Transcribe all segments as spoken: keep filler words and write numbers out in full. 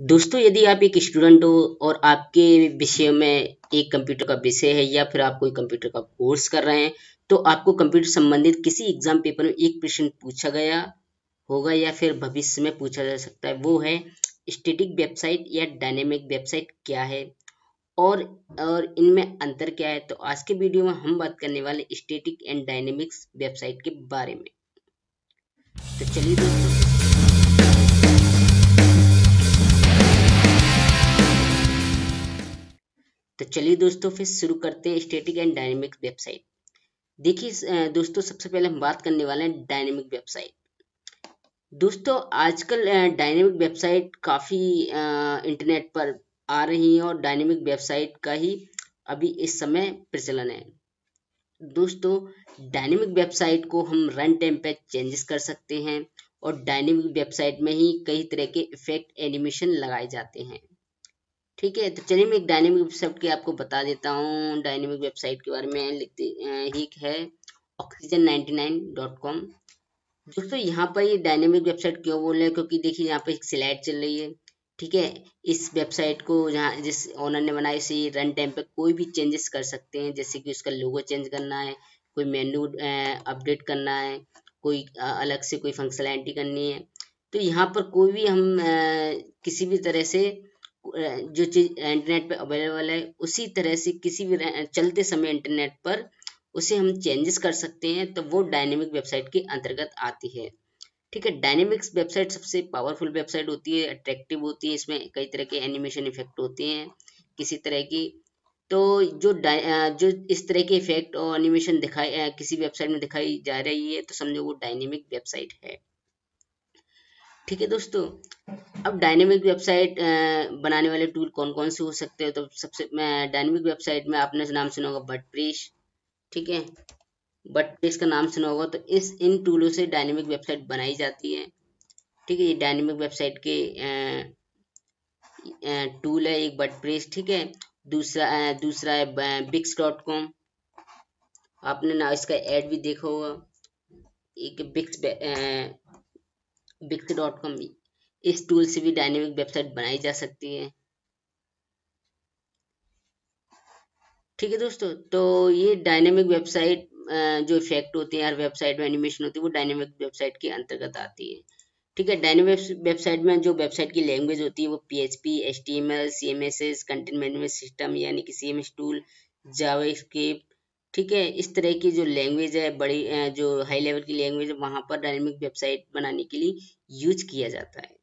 दोस्तों, यदि आप एक स्टूडेंट हो और आपके विषय में एक कंप्यूटर का विषय है या फिर आप कोई कंप्यूटर का कोर्स कर रहे हैं, तो आपको कंप्यूटर संबंधित किसी एग्जाम पेपर में एक प्रश्न पूछा गया होगा या फिर भविष्य में पूछा जा सकता है, वो है स्टैटिक वेबसाइट या डायनेमिक वेबसाइट क्या है और और इनमें अंतर क्या है। तो आज के वीडियो में हम बात करने वाले स्टैटिक एंड डायनेमिक्स वेबसाइट के बारे में। तो चलिए दोस्तों, तो चलिए दोस्तों फिर शुरू करते हैं स्टैटिक एंड डायनेमिक वेबसाइट। देखिए दोस्तों, सबसे पहले हम बात करने वाले हैं डायनेमिक वेबसाइट। दोस्तों, आजकल डायनेमिक वेबसाइट काफ़ी इंटरनेट पर आ रही हैं और डायनेमिक वेबसाइट का ही अभी इस समय प्रचलन है। दोस्तों, डायनेमिक वेबसाइट को हम रन टाइम पे चेंजेस कर सकते हैं और डायनेमिक वेबसाइट में ही कई तरह के इफेक्ट एनिमेशन लगाए जाते हैं। ठीक है, तो चलिए मैं एक डायनेमिक वेबसाइट की आपको बता देता हूँ। डायनेमिक वेबसाइट के बारे में लिखते ही है oxygen ninety nine dot com. दोस्तों, यहाँ पर ये डायनेमिक वेबसाइट क्यों बोल रहे हैं, क्योंकि देखिए यहाँ पे एक स्लाइड चल रही है। ठीक है, इस वेबसाइट को जहाँ जिस ओनर ने बनाई से रन टाइम पे कोई भी चेंजेस कर सकते हैं, जैसे कि उसका लोगो चेंज करना है, कोई मेन्यू अपडेट करना है, कोई अ, अलग से कोई फंक्शनैलिटी करनी है। तो यहाँ पर कोई भी हम अ, किसी भी तरह से जो चीज इंटरनेट पे अवेलेबल है उसी तरह से किसी भी चलते समय इंटरनेट पर उसे हम चेंजेस कर सकते हैं, तो वो डायनेमिक वेबसाइट के अंतर्गत आती है। ठीक है, डायनेमिक्स वेबसाइट सबसे पावरफुल वेबसाइट होती है, अट्रैक्टिव होती है, इसमें कई तरह के एनिमेशन इफेक्ट होते हैं किसी तरह की। तो जो जो इस तरह के इफेक्ट और एनिमेशन दिखाई किसी वेबसाइट में दिखाई जा रही है, तो समझो वो डायनेमिक वेबसाइट है। ठीक है दोस्तों, अब डायनेमिक वेबसाइट बनाने वाले टूल कौन कौन से हो सकते हैं। तो सबसे डायनेमिक वेबसाइट में आपने नाम सुना होगा वर्डप्रेस। ठीक है, वर्डप्रेस का नाम सुना होगा। तो इस इन टूलों से डायनेमिक वेबसाइट बनाई जाती है। ठीक है, ये डायनेमिक वेबसाइट के टूल है एक वर्डप्रेस। ठीक है, दूसरा आ, दूसरा है बिक्स डॉट कॉम। आपने ना इसका एड भी देखा होगा। एक बिक्स बिक्स डॉट कॉम, इस टूल से भी डायनेमिक वेबसाइट बनाई जा सकती है। ठीक है दोस्तों, तो ये डायनेमिक वेबसाइट जो इफेक्ट होते हैं हर वेबसाइट में एनिमेशन होती है, वो डायनेमिक वेबसाइट के अंतर्गत आती है। ठीक है, डायनेमिक वेबसाइट में जो वेबसाइट की लैंग्वेज होती है वो PHP, HTML, CMS, content management system यानी कि सीएमएस टूल, जावास्क्रिप्ट। ठीक है, इस तरह की जो लैंग्वेज है, बड़ी जो हाई लेवल की लैंग्वेज है, वहां पर डायनेमिक वेबसाइट बनाने के लिए यूज किया जाता है।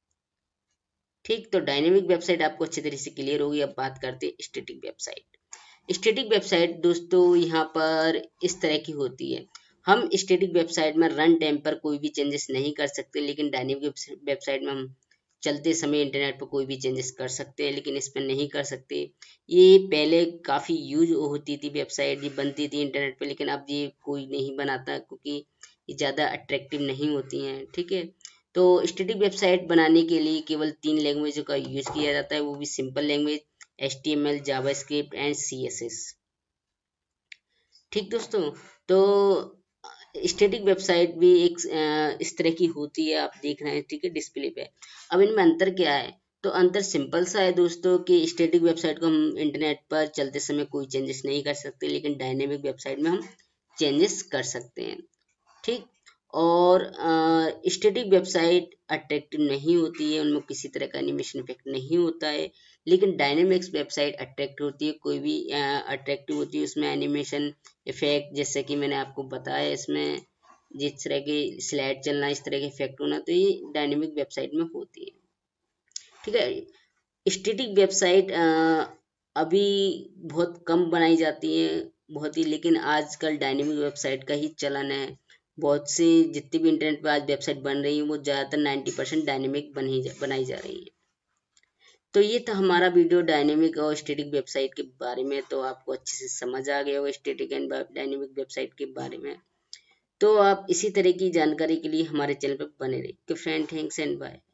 ठीक, तो डायनेमिक वेबसाइट आपको अच्छी तरह से क्लियर होगी। अब बात करते हैं स्टैटिक वेबसाइट। स्टैटिक वेबसाइट दोस्तों यहाँ पर इस तरह की होती है। हम स्टैटिक वेबसाइट में रन टाइम पर कोई भी चेंजेस नहीं कर सकते, लेकिन डायनेमिक वेबसाइट में हम चलते समय इंटरनेट पर कोई भी चेंजेस कर सकते हैं, लेकिन इस पर नहीं कर सकते। ये पहले काफ़ी यूज होती थी वेबसाइट, ये बनती थी इंटरनेट पे, लेकिन अब ये कोई नहीं बनाता क्योंकि ये ज़्यादा अट्रैक्टिव नहीं होती हैं। ठीक है, तो स्टैटिक वेबसाइट बनाने के लिए केवल तीन लैंग्वेजों का यूज किया जाता है, वो भी simple language, H T M L, JavaScript and C S S. ठीक दोस्तों, तो स्टैटिक वेबसाइट भी एक इस तरह की होती है, आप देख रहे हैं। ठीक है, डिस्प्ले पे। अब इनमें अंतर क्या है, तो अंतर सिंपल सा है दोस्तों कि स्टैटिक वेबसाइट को हम इंटरनेट पर चलते समय कोई चेंजेस नहीं कर सकते, लेकिन डायनेमिक वेबसाइट में हम चेंजेस कर सकते हैं। ठीक, और स्टैटिक वेबसाइट अट्रैक्टिव नहीं होती है, उनमें किसी तरह का एनिमेशन इफेक्ट नहीं होता है, लेकिन डायनेमिक्स वेबसाइट अट्रैक्टिव होती है, कोई भी अट्रैक्टिव होती है, उसमें एनिमेशन इफेक्ट जैसे कि मैंने आपको बताया, इसमें जिस तरह की स्लाइड चलना, इस तरह के इफेक्ट होना, तो ये डायनेमिक वेबसाइट में होती है। ठीक है, स्टैटिक वेबसाइट अभी बहुत कम बनाई जाती है, बहुत ही, लेकिन आजकल डायनेमिक वेबसाइट का ही चलन है। बहुत से जितनी भी इंटरनेट पर आज वेबसाइट बन रही है वो ज़्यादातर नाइन्टी परसेंट डायनेमिक बनी जा, बनाई जा रही है। तो ये था हमारा वीडियो डायनेमिक और स्टैटिक वेबसाइट के बारे में। तो आपको अच्छे से समझ आ गया होगा स्टैटिक एंड डायनेमिक वेबसाइट के बारे में। तो आप इसी तरह की जानकारी के लिए हमारे चैनल पर बने रहिए। तो फ्रेंड, थैंक्स एंड बाय।